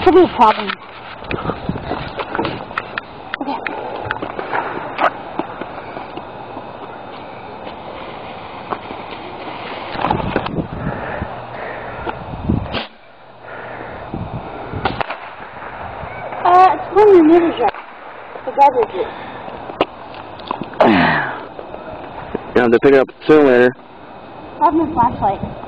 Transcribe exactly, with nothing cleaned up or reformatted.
could be a problem. Okay. Uh, it's one of the neighbors here. The garbage is. You have to pick it up soon later. I have my flashlight.